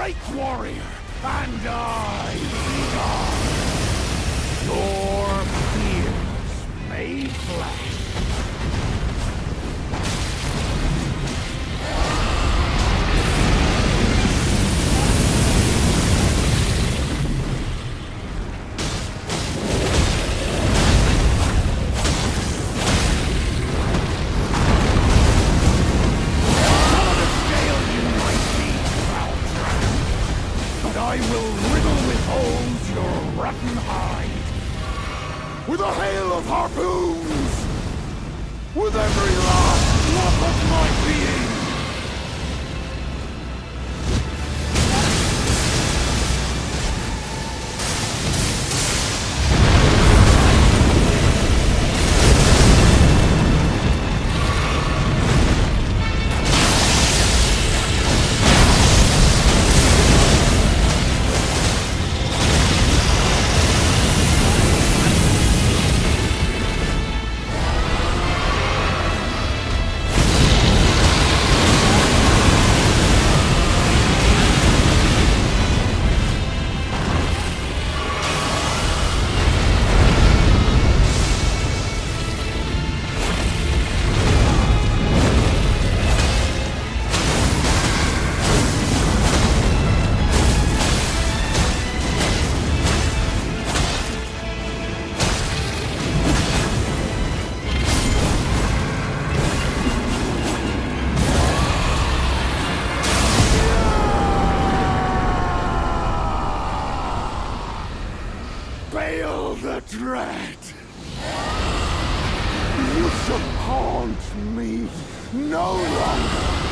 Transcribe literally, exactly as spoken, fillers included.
Light warrior, and I be gone. Your fears made flesh. I will riddle with holes your rotten hide. With a hail of harpoons! With every last drop of my being! Baal the Dread! You shall haunt me no longer!